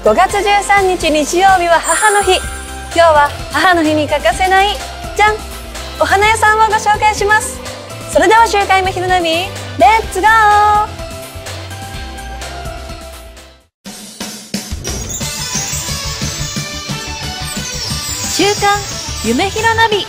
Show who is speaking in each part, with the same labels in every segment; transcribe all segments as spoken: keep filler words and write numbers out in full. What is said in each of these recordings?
Speaker 1: ごがつじゅうさんにち日曜日は母の日。今日は母の日に欠かせないじゃん、お花屋さんをご紹介します。それでは週刊今昼ナビ、レッツゴー。週刊夢ひろナビ。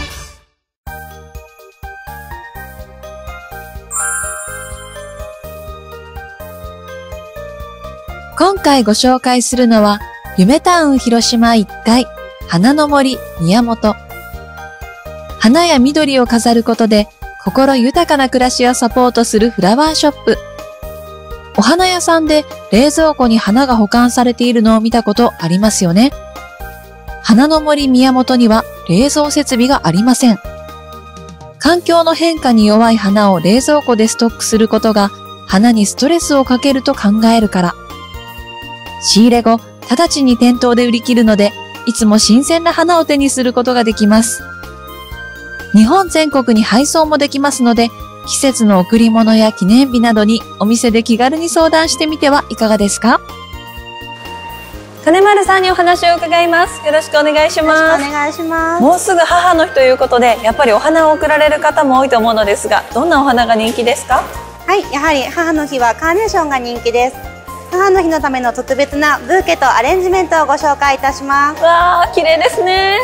Speaker 1: 今回ご紹介するのは夢タウン広島いっかい花の森宮本。花や緑を飾ることで心豊かな暮らしをサポートするフラワーショップ。お花屋さんで冷蔵庫に花が保管されているのを見たことありますよね。花の森宮本には冷蔵設備がありません。環境の変化に弱い花を冷蔵庫でストックすることが花にストレスをかけると考えるから。仕入れ後、直ちに店頭で売り切るので、いつも新鮮な花を手にすることができます。日本全国に配送もできますので、季節の贈り物や記念日などにお店で気軽に相談してみてはいかがですか？金丸さんにお話を伺います。よろしくお願いします。
Speaker 2: よろしくお願いします。
Speaker 1: もうすぐ母の日ということで、やっぱりお花を贈られる方も多いと思うのですが、どんなお花が人気ですか？
Speaker 2: はい、やはり母の日はカーネーションが人気です。母の日のための特別なブーケとアレンジメントをご紹介いたします。
Speaker 1: わあ、綺麗ですね。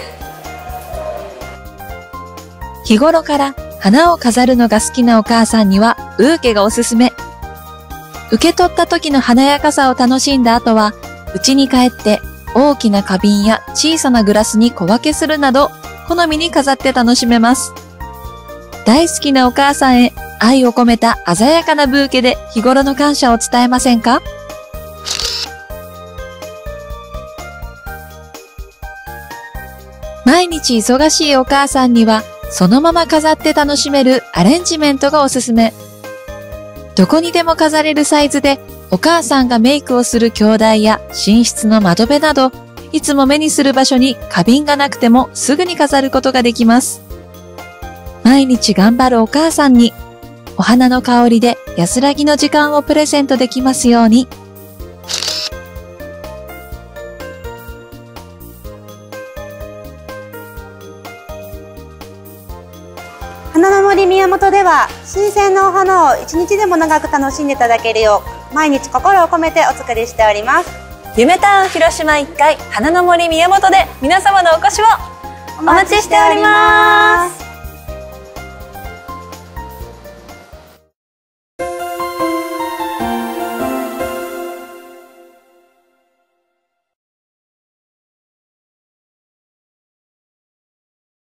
Speaker 1: 日頃から花を飾るのが好きなお母さんにはブーケがおすすめ。受け取った時の華やかさを楽しんだ後は、家に帰って大きな花瓶や小さなグラスに小分けするなど、好みに飾って楽しめます。大好きなお母さんへ愛を込めた鮮やかなブーケで日頃の感謝を伝えませんか？毎日忙しいお母さんには、そのまま飾って楽しめるアレンジメントがおすすめ。どこにでも飾れるサイズで、お母さんがメイクをする鏡台や寝室の窓辺など、いつも目にする場所に花瓶がなくてもすぐに飾ることができます。毎日頑張るお母さんに、お花の香りで安らぎの時間をプレゼントできますように。
Speaker 2: 花の森宮本では新鮮なお花を一日でも長く楽しんでいただけるよう毎日心を込めてお作りしております。
Speaker 1: 夢タウン広島いっかい花の森宮本で皆様のお越しをお待ちしております。